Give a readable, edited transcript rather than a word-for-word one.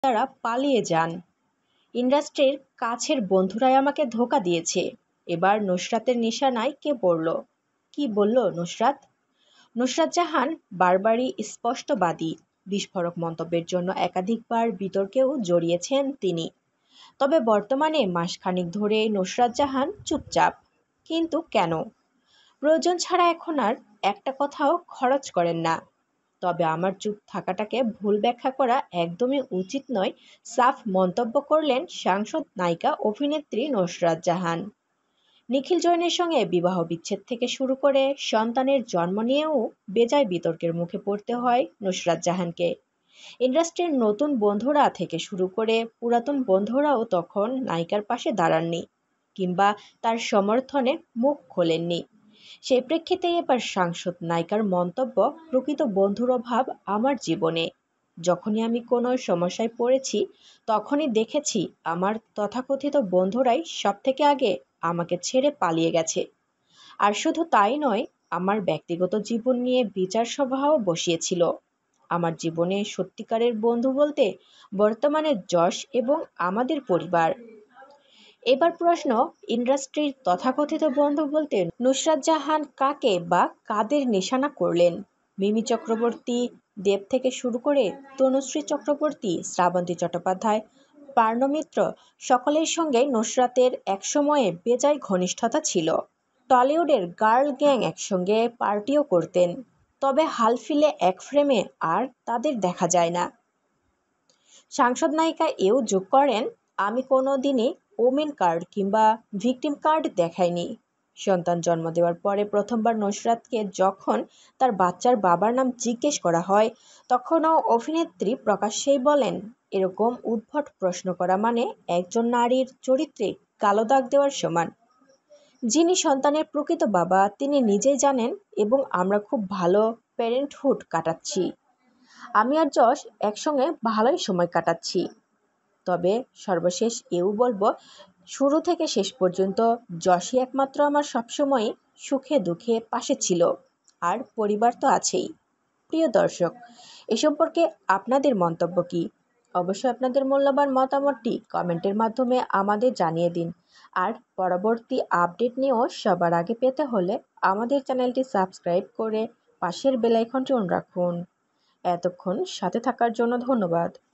তারা পালিয়ে যান। ইন্ডাস্ট্রির কাছের বন্ধুরাই আমাকে ধোঁকা দিয়েছে। এবার নুসরাতের নিশানায় কে পড়ল? কি বলল নুসরাত? নুসরাত জাহান বারবারই স্পষ্টবাদী। বিস্ফোরক মন্তব্যের জন্য একাধিকবার বিতর্কেও জড়িয়েছেন তিনি। তবে বর্তমানে মাসখানেক ধরে নুসরাত জাহান চুপচাপ। কিন্তু কেন? প্রয়োজন ছাড়া এখন আর একটা কথাও খরচ করেন না। তবে আমার চুপ থাকাটাকে ভুল ব্যাখ্যা করা একদমই উচিত নয়, সাফ মন্তব্য করলেন সাংসদ নায়িকা অভিনেত্রী নুসরাত জাহান। নিখিল জৈনের সঙ্গে বিবাহ বিচ্ছেদ থেকে শুরু করে সন্তানের জন্ম নিয়েও বেজায় বিতর্কের মুখে পড়তে হয় নুসরাত জাহানকে। ইন্ডাস্ট্রির নতুন বন্ধুরা থেকে শুরু করে পুরাতন বন্ধুরাও তখন নায়িকার পাশে দাঁড়াননি, কিংবা তার সমর্থনে মুখ খোলেননি। সেই প্রেক্ষিতেই এবার সাংসদ নায়িকার মন্তব্য, প্রকৃত বন্ধুর অভাব আমার জীবনে। যখনই আমি কোনো সমস্যায় পড়েছি, তখনই দেখেছি আমার তথাকথিত বন্ধুরাই সবথেকে আগে আমাকে ছেড়ে পালিয়ে গেছে। আর শুধু তাই নয়, আমার ব্যক্তিগত জীবন নিয়ে বিচার সভাও বসিয়েছিল। আমার জীবনে সত্যিকারের বন্ধু বলতে বর্তমানে যশ এবং আমাদের পরিবার। এবার প্রশ্ন, ইন্ডাস্ট্রির তথাকথিত বন্ধু বলতে নুসরাত জাহান কাকে বা কাদের নিশানা করলেন? মিমি চক্রবর্তী, দেব থেকে শুরু করে তনুশ্রী চক্রবর্তী, শ্রাবন্তী চট্টোপাধ্যায়, পার্নো মিত্র, সকলের সঙ্গে নুসরাতের একসময়ে বেজায় ঘনিষ্ঠতা ছিল। টলিউডের গার্ল গ্যাং একসঙ্গে পার্টিও করতেন। তবে হাল ফিলে এক ফ্রেমে আর তাদের দেখা যায় না। সাংসদ নায়িকা এও যোগ করেন, আমি কোনো দিনই ওমেন কার্ড কিংবা ভিকটিম কার্ড দেখাইনি। সন্তান জন্ম দেওয়ার পরে প্রথমবার নুসরাতকে যখন তার বাচ্চার বাবার নাম জিজ্ঞেস করা হয়, তখনও অভিনেত্রী প্রকাশ্যেই বলেন, এরকম উদ্ভট প্রশ্ন করা মানে একজন নারীর চরিত্রে কালো দাগ দেওয়ার সমান। যিনি সন্তানের প্রকৃত বাবা তিনি নিজেই জানেন, এবং আমরা খুব ভালো প্যারেন্টহুড কাটাচ্ছি। আমি আর যশ একসঙ্গে ভালোই সময় কাটাচ্ছি। তবে সর্বশেষ এও বলবো, শুরু থেকে শেষ পর্যন্ত যশই একমাত্র আমার সবসময়ই সুখে দুঃখে পাশে ছিল। আর পরিবার তো আছেই। প্রিয় দর্শক, এ সম্পর্কে আপনাদের মন্তব্য কী? অবশ্যই আপনাদের মূল্যবান মতামতটি কমেন্টের মাধ্যমে আমাদের জানিয়ে দিন। আর পরবর্তী আপডেট নিয়েও সবার আগে পেতে হলে আমাদের চ্যানেলটি সাবস্ক্রাইব করে পাশের বেল আইকনটি অন রাখুন। এতক্ষণ সাথে থাকার জন্য ধন্যবাদ।